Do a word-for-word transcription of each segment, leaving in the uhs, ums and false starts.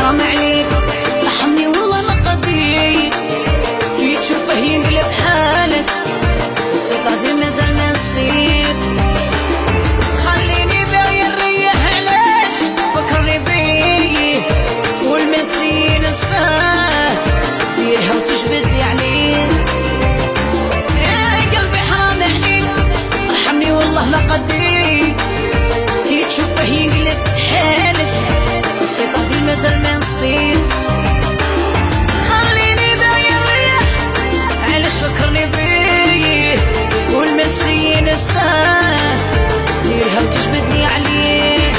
حرام عليك رحمني والله ما قضيت كي تشوفه ينقلب حالك السيطرة مازال ما نسيت خليني باغي نريح علاش فكرني بيه والمسين نساه ديرها وتجبدلي عليه يا قلبي حرام عليك رحمني والله لا قضيت كي تشوفه ينقلب حالك السيطرة مازال ما نسيت خليني باغي نريح علاش فكرني بيه والمسين نساه ديرها وتجبدني عليه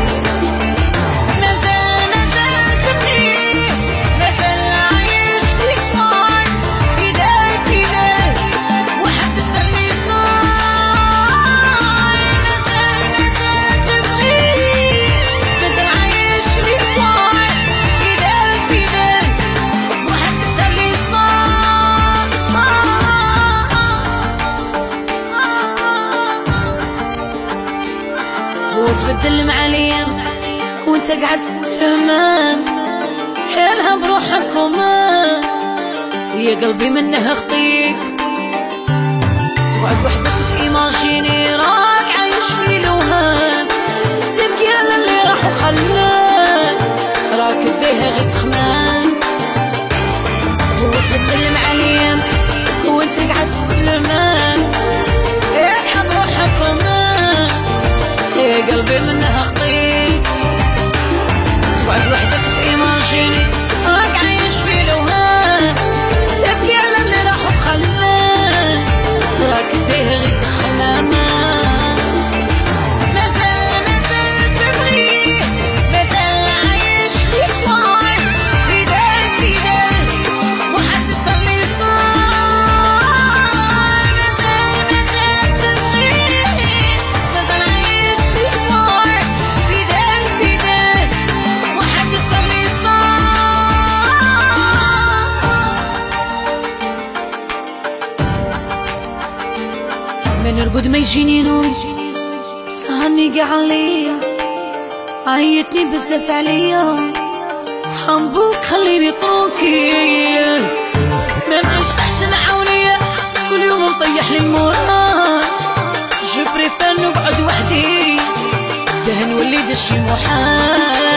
مازال مازال تبني مازال عايش في صوار في دار في دار واحد تسلي صار مازال مازال تبني مازال عايش في صوار في دار في دار واحد تسلي صار وتبدل مع الايام وانت قعدت فهمان حالها بروحك وما يا قلبي منها خطيك وعد وحدك ايماجيني راك عايش في الوهام تبكي على اللي راح وخلاك راك ديها غير تخمان وتبدل مع الايام وانت قعدت فهمان حالها بروحك وما يا قلبي منها خطيك وعد وحدك ايماجيني راك عايش في الوهام تبكي على اللي راح وخلاك راك ديه غير تخمام مازال مازال تبغيه مازال عايش في صوار في دار في دار واحد تصلي صار مازال مازال تبغيه مازال عايش في صوار في دار في دار واحد تصلي صار من نرقد ما يجيني نوم سهرني قاع عليا عيطني بزاف عليا حنبوك خليني طروكي ما نعيش احسن عونية كل يوم نطيح للمراد جو بريفير نقعد وحدي ده نولي دشي محال